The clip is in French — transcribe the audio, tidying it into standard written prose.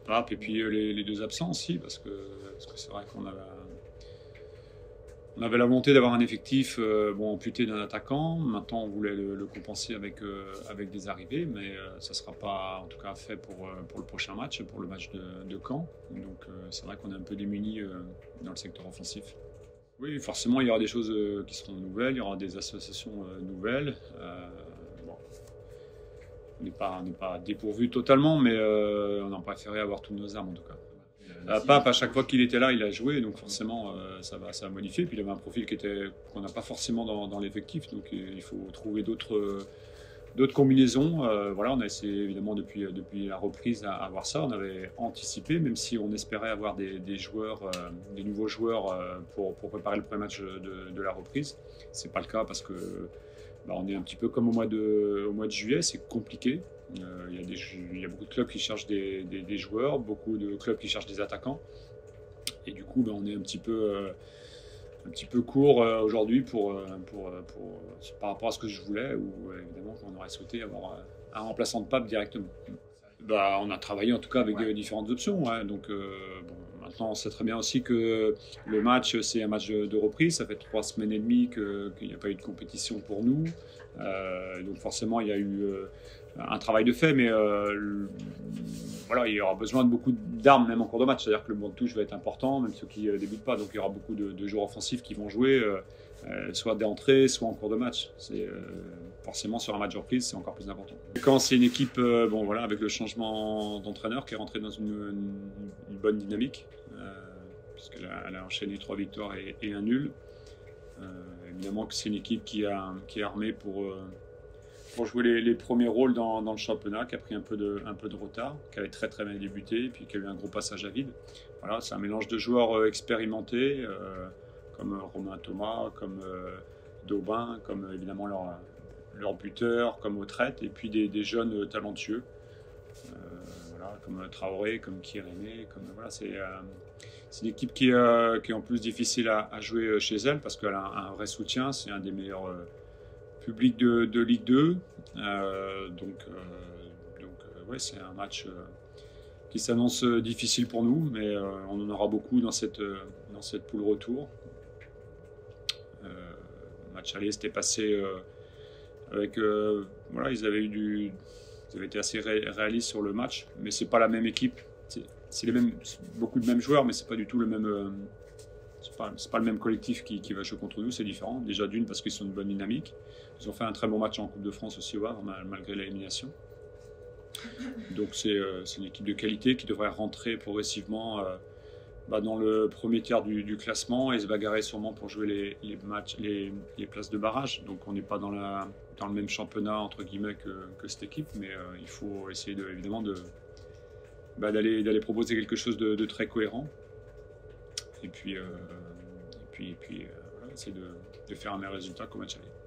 Pape et puis les deux absents aussi, parce que c'est vrai qu'on avait la volonté d'avoir un effectif amputé d'un attaquant. Maintenant, on voulait le compenser avec des arrivées, mais ça ne sera pas en tout cas fait pour le prochain match, pour le match de Caen. Donc c'est vrai qu'on est un peu démunis dans le secteur offensif. Oui, forcément, il y aura des choses qui seront nouvelles, il y aura des associations nouvelles. Bon, on n'est pas dépourvu totalement, mais on a préféré avoir toutes nos armes en tout cas. Pape, à chaque fois qu'il était là, il a joué, donc forcément, ça va modifier. Puis il avait un profil qu'on n'a pas forcément dans l'effectif, donc il faut trouver d'autres combinaisons. Voilà, on a essayé évidemment depuis la reprise à voir ça. On avait anticipé, même si on espérait avoir des joueurs, des nouveaux joueurs pour préparer le premier match de la reprise. C'est pas le cas parce que on est un petit peu comme au mois de juillet, c'est compliqué. Il y a beaucoup de clubs qui cherchent des joueurs, beaucoup de clubs qui cherchent des attaquants. Et du coup, on est un petit peu court aujourd'hui par rapport à ce que je voulais, ou évidemment on aurait souhaité avoir un remplaçant de Pape directement. On a travaillé en tout cas avec différentes options. Ouais. Donc maintenant on sait très bien aussi que le match c'est un match de reprise. Ça fait 3 semaines et demie qu'il n'y a pas eu de compétition pour nous. Donc forcément il y a eu un travail de fait, mais voilà, il y aura besoin de beaucoup d'armes même en cours de match. C'est-à-dire que le banc de touche va être important, même ceux qui ne débutent pas. Donc il y aura beaucoup de joueurs offensifs qui vont jouer, soit d'entrée, soit en cours de match. Forcément sur un match de reprise, c'est encore plus important. Quand c'est une équipe, avec le changement d'entraîneur qui est rentré dans une bonne dynamique, puisqu'elle a enchaîné 3 victoires et un nul. Évidemment que c'est une équipe qui est armée pour jouer les premiers rôles dans le championnat, qui a pris un peu de retard, qui avait très très bien débuté, et puis qui a eu un gros passage à vide. Voilà, c'est un mélange de joueurs expérimentés, comme Romain Thomas, comme Daubin, comme évidemment leur buteur, comme Autrette, et puis des jeunes talentueux, comme Traoré, comme Kirémé, c'est une équipe qui est en plus difficile à jouer chez elle, parce qu'elle a un vrai soutien, c'est un des meilleurs public de Ligue 2. C'est un match qui s'annonce difficile pour nous, mais on en aura beaucoup dans cette poule retour. Le match aller s'était passé avec... ils avaient été assez réalistes sur le match, mais c'est pas la même équipe. C'est beaucoup de mêmes joueurs, mais c'est pas du tout le même... c'est pas le même collectif qui va jouer contre nous, c'est différent. Déjà d'une parce qu'ils sont une bonne dynamique. Ils ont fait un très bon match en Coupe de France aussi au Havre, malgré l'élimination. Donc c'est une équipe de qualité qui devrait rentrer progressivement dans le premier tiers du classement et se bagarrer sûrement pour jouer les places de barrage. Donc on n'est pas dans le même championnat entre guillemets que cette équipe, mais il faut essayer évidemment d'aller proposer quelque chose de très cohérent. Et puis essayer de faire un meilleur résultat qu'au match aller.